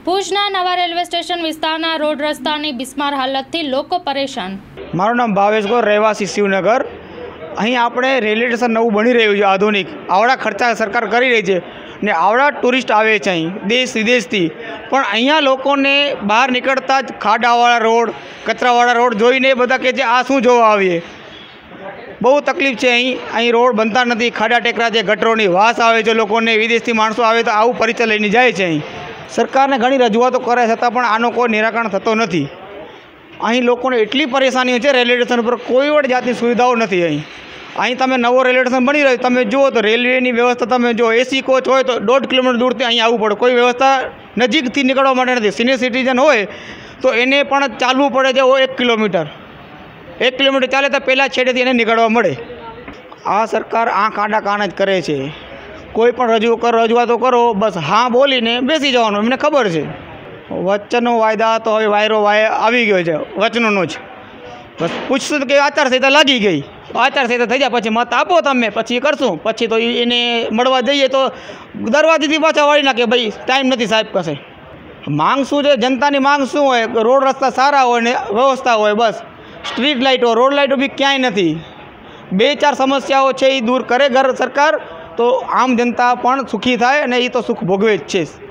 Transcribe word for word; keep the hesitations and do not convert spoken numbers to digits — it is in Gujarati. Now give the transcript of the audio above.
ભુજના નવા રેલવે સ્ટેશન વિસ્તારના રોડ રસ્તાની બિસ્માર હાલતથી લોકો પરેશાન। મારું નામ ભાવેશ ગોર, રહેવાસી શિવનગર। અહીં આપણે રેલવે સ્ટેશન નવું બની રહ્યું છે, આધુનિક। આવડા ખર્ચા સરકાર કરી રહી છે ને આવડા ટુરિસ્ટ આવે છે અહીં દેશ વિદેશથી, પણ અહીંયા લોકોને બહાર નીકળતા જ ખાડાવાળા રોડ, કચરાવાળા રોડ જોઈને બધા કહે છે આ શું જોવા આવીએ। બહુ તકલીફ છે અહીં અહીં રોડ બનતા નથી, ખાડા ટેકરા છે, ગટરોની વાસ આવે છે લોકોને। વિદેશથી માણસો આવે તો આવું પરિચય લઈને જાય છે। અહીં સરકારને ઘણી રજૂઆતો કરે છતાં પણ આનો કોઈ નિરાકરણ થતો નથી। અહીં લોકોને એટલી પરેશાનીઓ છે, રેલવે સ્ટેશન પર કોઈ પણ જાતની સુવિધાઓ નથી। અહીં અહીં તમે નવો રેલવે સ્ટેશન બની રહ્યું, તમે જુઓ તો રેલવેની વ્યવસ્થા તમે જો એસી કોચ હોય તો દોઢ કિલોમીટર દૂરથી અહીં આવવું પડે, કોઈ વ્યવસ્થા નજીકથી નીકળવા માટે નથી। સિનિયર સિટીઝન હોય તો એને પણ ચાલવું પડે છે એક કિલોમીટર એક કિલોમીટર ચાલે તો પહેલાં છેડેથી એને નીકળવા મળે। આ સરકાર આંખ આડા કાન જ કરે છે। કોઈ પણ રજૂ કરો રજૂઆતો કરો બસ હા બોલીને બેસી જવાનું, એમને ખબર છે વચનો વાયદા તો હવે વાયરો વાય આવી ગયો છે વચનોનો જ। બસ પૂછશું કે આચારસંહિતા લાગી ગઈ, આચારસંહિતા થઈ જાય પછી મત આપો તમે, પછી કરશું। પછી તો એને મળવા જઈએ તો દરવાજેથી પાછા વાળી નાખે, ભાઈ ટાઈમ નથી સાહેબ પાસે। માંગ શું છે, જનતાની માંગ શું હોય? રોડ રસ્તા સારા હોય ને વ્યવસ્થા હોય, બસ સ્ટ્રીટ લાઇટો, રોડ લાઇટો બી ક્યાંય નથી। બે ચાર સમસ્યાઓ છે એ દૂર કરે ઘર સરકાર તો આમ જનતા પણ સુખી થાય, અને એ તો સુખ ભોગવે જ છે।